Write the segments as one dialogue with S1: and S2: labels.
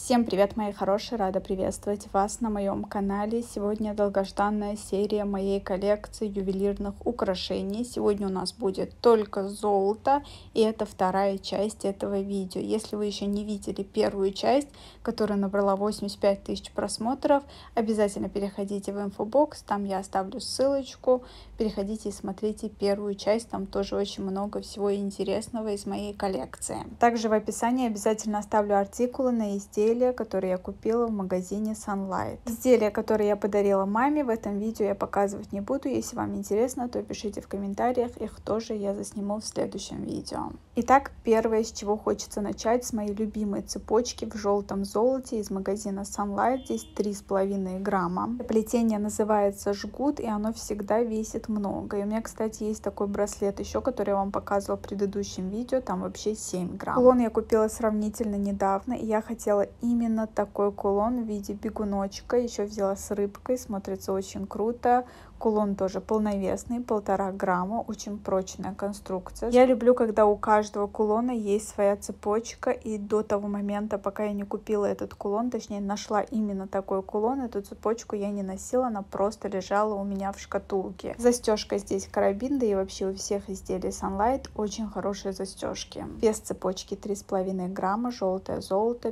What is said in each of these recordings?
S1: Всем привет, мои хорошие! Рада приветствовать вас на моем канале. Сегодня долгожданная серия моей коллекции ювелирных украшений. Сегодня у нас будет только золото, и это вторая часть этого видео. Если вы еще не видели первую часть, которая набрала 85 тысяч просмотров, обязательно переходите в инфобокс, там я оставлю ссылочку. Переходите и смотрите первую часть, там тоже очень много всего интересного из моей коллекции. Также в описании обязательно оставлю артикулы на изделия, которые я купила в магазине Sunlight. Изделия, которые я подарила маме, в этом видео я показывать не буду. Если вам интересно, то пишите в комментариях, их тоже я засниму в следующем видео. Итак, первое, с чего хочется начать, с моей любимой цепочки в желтом золоте из магазина Sunlight. Здесь 3,5 грамма. Плетение называется жгут, и оно всегда весит много. И у меня, кстати, есть такой браслет еще, который я вам показывала в предыдущем видео, там вообще 7 грамм. Кулон я купила сравнительно недавно, и я хотела именно такой кулон в виде бегуночка. Еще взяла с рыбкой, смотрится очень круто. Кулон тоже полновесный, 1,5 грамма, очень прочная конструкция. Я люблю, когда у каждого кулона есть своя цепочка, и до того момента, пока я не купила этот кулон, точнее нашла именно такой кулон, эту цепочку я не носила, она просто лежала у меня в шкатулке. Застежка здесь карабин, да и вообще у всех изделий Sunlight очень хорошие застежки. Вес цепочки 3,5 грамма, желтое золото,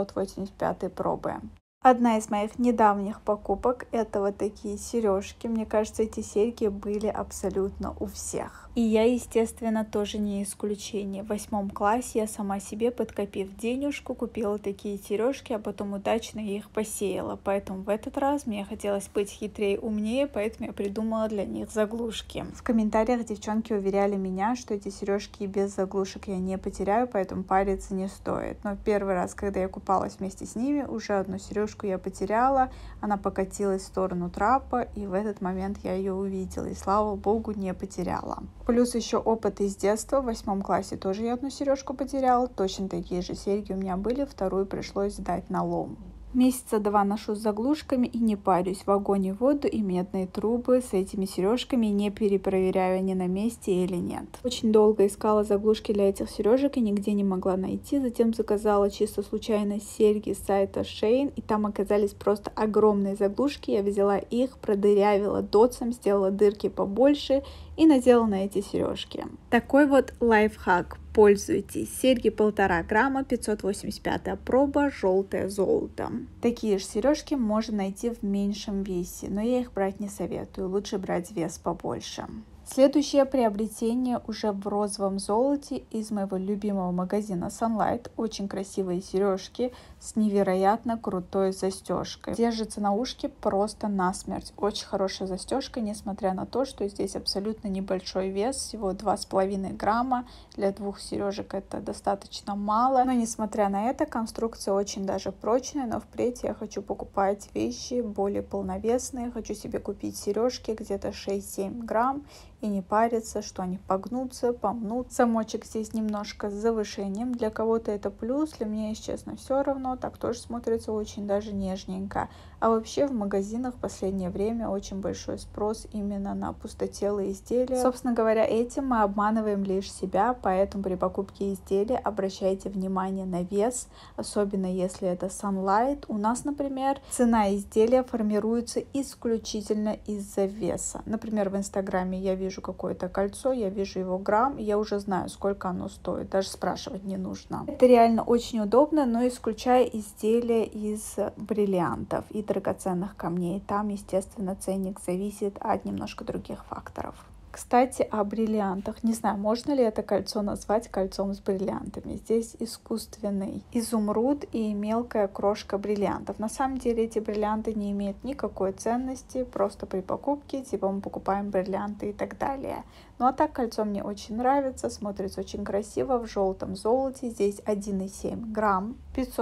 S1: 585 пробы. Одна из моих недавних покупок — это вот такие сережки. Мне кажется, эти серьги были абсолютно у всех. И я, естественно, тоже не исключение. В 8 классе я сама себе, подкопив денежку, купила такие сережки, а потом удачно их посеяла. Поэтому в этот раз мне хотелось быть хитрее, умнее, поэтому я придумала для них заглушки. В комментариях девчонки уверяли меня, что эти сережки и без заглушек я не потеряю, поэтому париться не стоит. Но первый раз, когда я купалась вместе с ними, уже одну сережку я потеряла, она покатилась в сторону трапа, и в этот момент я ее увидела, и слава богу, не потеряла. Плюс еще опыт из детства. В 8 классе тоже я одну сережку потеряла, точно такие же серьги у меня были, вторую пришлось сдать на лом. Месяца 2 ношу с заглушками и не парюсь. В огонь и воду и медные трубы с этими сережками, не перепроверяю, они на месте или нет. Очень долго искала заглушки для этих сережек и нигде не могла найти. Затем заказала чисто случайно серьги с сайта Shein, и там оказались просто огромные заглушки. Я взяла их, продырявила дотсом, сделала дырки побольше и надела на эти сережки. Такой вот лайфхак. Пользуйтесь. Серьги 1,5 грамма, 585 проба, желтое золото. Такие же сережки можно найти в меньшем весе, но я их брать не советую. Лучше брать вес побольше. Следующее приобретение уже в розовом золоте из моего любимого магазина Sunlight. Очень красивые сережки с невероятно крутой застежкой. Держится на ушке просто насмерть. Очень хорошая застежка, несмотря на то, что здесь абсолютно небольшой вес, всего 2,5 грамма. Для 2 сережек это достаточно мало. Но несмотря на это, конструкция очень даже прочная. Но впредь я хочу покупать вещи более полновесные. Хочу себе купить сережки где-то 6-7 грамм. И не париться, что они погнутся, помнут. Замочек здесь немножко с завышением. Для кого-то это плюс, для меня, если честно, все равно. Так тоже смотрится очень даже нежненько. А вообще в магазинах в последнее время очень большой спрос именно на пустотелые изделия. Собственно говоря, этим мы обманываем лишь себя, поэтому при покупке изделия обращайте внимание на вес, особенно если это Sunlight. У нас, например, цена изделия формируется исключительно из-за веса. Например, в Инстаграме я вижу какое-то кольцо, я вижу его грамм, и я уже знаю, сколько оно стоит, даже спрашивать не нужно. Это реально очень удобно, но исключая изделия из бриллиантов и драгоценных камней. Там, естественно, ценник зависит от немножко других факторов. Кстати, о бриллиантах. Не знаю, можно ли это кольцо назвать кольцом с бриллиантами. Здесь искусственный изумруд и мелкая крошка бриллиантов. На самом деле эти бриллианты не имеют никакой ценности, просто при покупке, типа мы покупаем бриллианты и так далее. Ну а так кольцо мне очень нравится, смотрится очень красиво в желтом золоте. Здесь 1,7 грамм,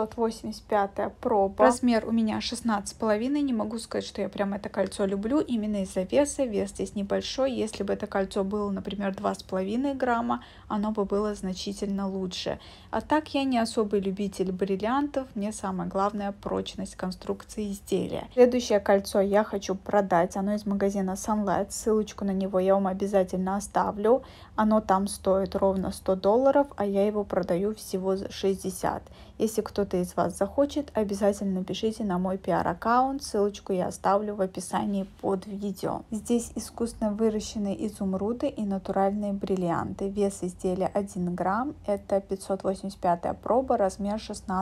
S1: 585 проба. Размер у меня 16,5. Не могу сказать, что я прям это кольцо люблю именно из-за веса. Вес здесь небольшой. Если бы это кольцо было, например, 2,5 грамма, оно бы было значительно лучше. А так я не особый любитель бриллиантов. Мне самое главное прочность конструкции изделия. Следующее кольцо я хочу продать. Оно из магазина Sunlight. Ссылочку на него я вам обязательно оставлю. Оно там стоит ровно $100, а я его продаю всего за 60. Если кто-то из вас захочет, обязательно напишите на мой пиар-аккаунт, ссылочку я оставлю в описании под видео. Здесь искусственно выращенные изумруды и натуральные бриллианты. Вес изделия 1 грамм, это 585 проба, размер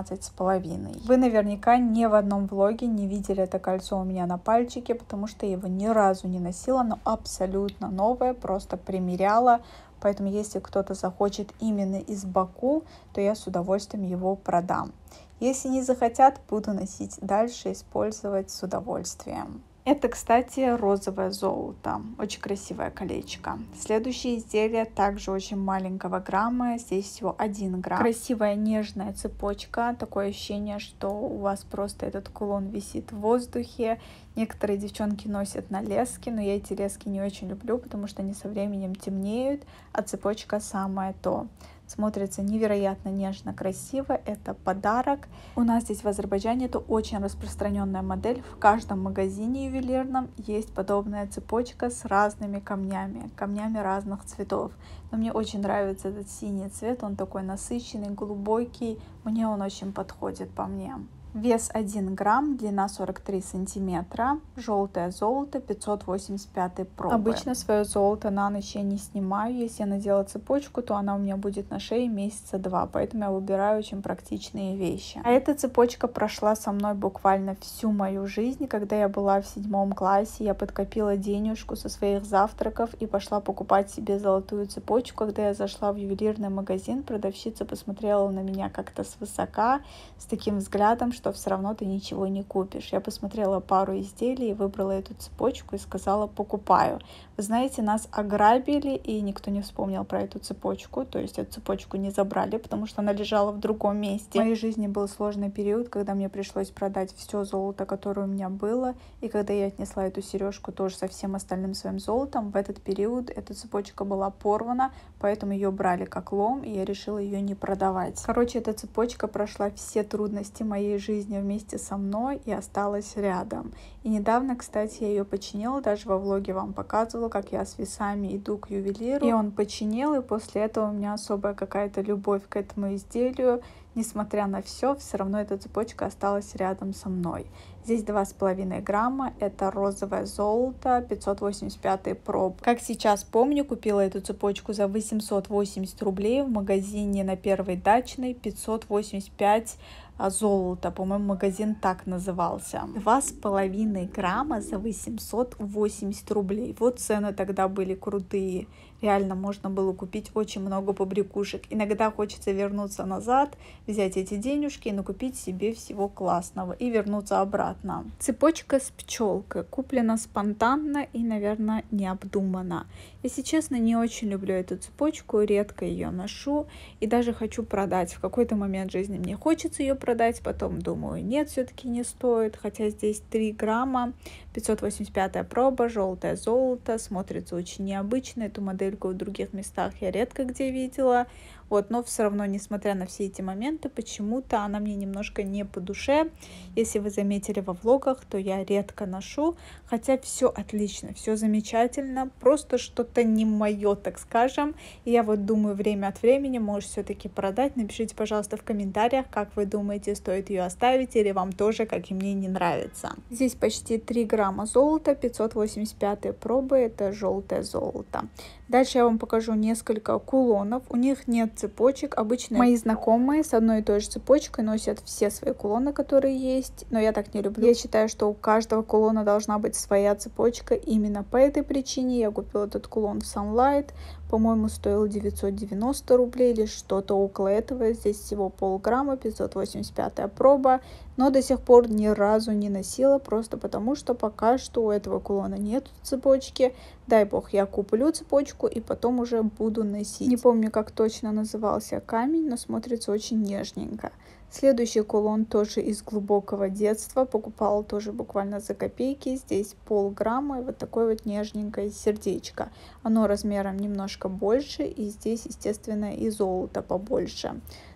S1: 16,5. Вы наверняка ни в одном влоге не видели это кольцо у меня на пальчике, потому что я его ни разу не носила, оно абсолютно новое, просто примеряла. Поэтому, если кто-то захочет именно из Баку, то я с удовольствием его продам. Если не захотят, буду носить дальше, использовать с удовольствием. Это, кстати, розовое золото. Очень красивое колечко. Следующее изделие также очень маленького грамма. Здесь всего 1 грамм. Красивая нежная цепочка. Такое ощущение, что у вас просто этот кулон висит в воздухе. Некоторые девчонки носят на леске, но я эти лески не очень люблю, потому что они со временем темнеют, а цепочка самое то. Смотрится невероятно нежно, красиво. Это подарок. У нас здесь в Азербайджане это очень распространенная модель. В каждом магазине ювелирном есть подобная цепочка с разными камнями разных цветов. Но мне очень нравится этот синий цвет. Он такой насыщенный, глубокий. Мне он очень подходит по мне. Вес 1 грамм, длина 43 сантиметра, желтое золото, 585 пробы. Обычно свое золото на ночь я не снимаю. Если я надела цепочку, то она у меня будет на шее месяца 2, поэтому я выбираю очень практичные вещи. А эта цепочка прошла со мной буквально всю мою жизнь. Когда я была в 7 классе, я подкопила денежку со своих завтраков и пошла покупать себе золотую цепочку. Когда я зашла в ювелирный магазин, продавщица посмотрела на меня как-то свысока, с таким взглядом, что все равно ты ничего не купишь. Я посмотрела пару изделий, выбрала эту цепочку и сказала: покупаю. Вы знаете, нас ограбили, и никто не вспомнил про эту цепочку. То есть эту цепочку не забрали, потому что она лежала в другом месте. В моей жизни был сложный период, когда мне пришлось продать все золото, которое у меня было. И когда я отнесла эту сережку тоже со всем остальным своим золотом, в этот период эта цепочка была порвана, поэтому ее брали как лом, и я решила ее не продавать. Короче, эта цепочка прошла все трудности моей жизни вместе со мной и осталась рядом. И недавно, кстати, я ее починила, даже во влоге вам показывала, как я с весами иду к ювелиру, и он починил, и после этого у меня особая какая-то любовь к этому изделию. Несмотря на все равно эта цепочка осталась рядом со мной. Здесь 2,5 грамма, это розовое золото, 585 проб. Как сейчас помню, купила эту цепочку за 880 рублей в магазине на Первой Дачной, 585 золото, по-моему, магазин так назывался. 2,5 грамма за 880 рублей. Вот цены тогда были крутые. Реально можно было купить очень много побрякушек. Иногда хочется вернуться назад, взять эти денежки и накупить себе всего классного и вернуться обратно. Цепочка с пчелкой куплена спонтанно и, наверное, необдуманно. Если честно, не очень люблю эту цепочку, редко ее ношу и даже хочу продать. В какой-то момент жизни мне хочется ее продать, потом думаю, нет, все-таки не стоит. Хотя здесь 3 грамма, 585 проба, желтое золото, смотрится очень необычно. Эту модель в других местах я редко где видела. Вот, но все равно, несмотря на все эти моменты, почему-то она мне немножко не по душе. Если вы заметили во влогах, то я редко ношу, хотя все отлично, все замечательно, просто что-то не мое, так скажем. И я вот думаю, время от времени, может, все-таки продать. Напишите, пожалуйста, в комментариях, как вы думаете, стоит ее оставить или вам тоже, как и мне, не нравится. Здесь почти 3 грамма золота, 585 пробы, это желтое золото. Дальше я вам покажу несколько кулонов. У них нет цепочек. Обычно мои знакомые с одной и той же цепочкой носят все свои кулоны, которые есть, но я так не люблю. Я считаю, что у каждого кулона должна быть своя цепочка. Именно по этой причине я купила этот кулон в Sunlight. По-моему, стоил 990 рублей или что-то около этого. Здесь всего полграмма, 585 проба. Но до сих пор ни разу не носила, просто потому что пока что у этого кулона нет цепочки. Дай бог, я куплю цепочку и потом уже буду носить. Не помню, как точно назывался камень, но смотрится очень нежненько. Следующий кулон тоже из глубокого детства. Покупала тоже буквально за копейки. Здесь полграмма и вот такое вот нежненькое сердечко. Оно размером немножко больше, и здесь, естественно, и золото побольше.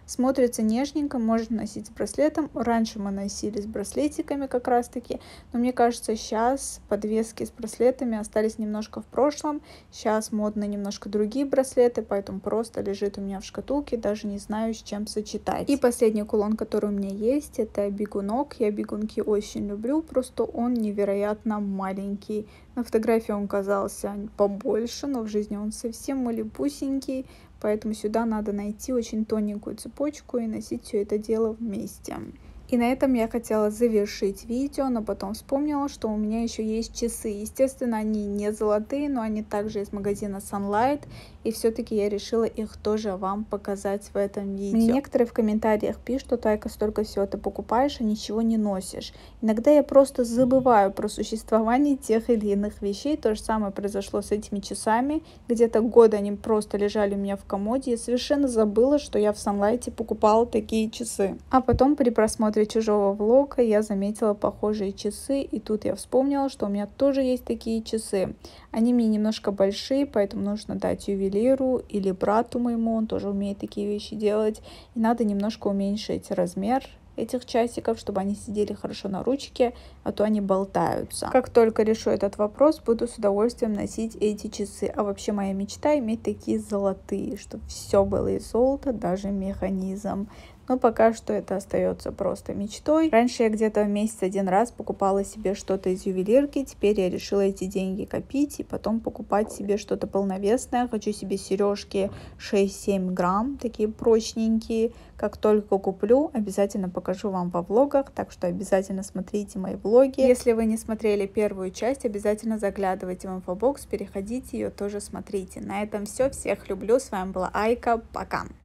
S1: Смотрится нежненько, можно носить с браслетом. Раньше мы носили с браслетиками как раз таки, но мне кажется, сейчас подвески с браслетами остались немножко в прошлом. Сейчас модны немножко другие браслеты, поэтому просто лежит у меня в шкатулке, даже не знаю, с чем сочетать. И последний кулон, который у меня есть, это бегунок. Я бегунки очень люблю, просто он невероятно маленький. На фотографии он казался побольше, но в жизни он совсем малюпусенький, поэтому сюда надо найти очень тоненькую цепочку и носить все это дело вместе. И на этом я хотела завершить видео, но потом вспомнила, что у меня еще есть часы. Естественно, они не золотые, но они также из магазина Sunlight. И все-таки я решила их тоже вам показать в этом видео. Мне некоторые в комментариях пишут, что Тайка, столько всего ты покупаешь, а ничего не носишь. Иногда я просто забываю про существование тех или иных вещей. То же самое произошло с этими часами. Где-то года они просто лежали у меня в комоде. Я совершенно забыла, что я в Sunlight покупала такие часы. А потом при просмотре чужого влога я заметила похожие часы, и тут я вспомнила, что у меня тоже есть такие часы. Они мне немножко большие, поэтому нужно дать ювелиру или брату моему, он тоже умеет такие вещи делать, и надо немножко уменьшить размер этих часиков, чтобы они сидели хорошо на ручке, а то они болтаются. Как только решу этот вопрос, буду с удовольствием носить эти часы. А вообще моя мечта иметь такие золотые, чтобы все было из золота, даже механизм. Но пока что это остается просто мечтой. Раньше я где-то в месяц один раз покупала себе что-то из ювелирки. Теперь я решила эти деньги копить и потом покупать себе что-то полновесное. Хочу себе сережки 6-7 грамм, такие прочненькие. Как только куплю, обязательно покажу вам во влогах. Так что обязательно смотрите мои влоги. Если вы не смотрели первую часть, обязательно заглядывайте в инфобокс, переходите, ее тоже смотрите. На этом все. Всех люблю. С вами была Айка. Пока.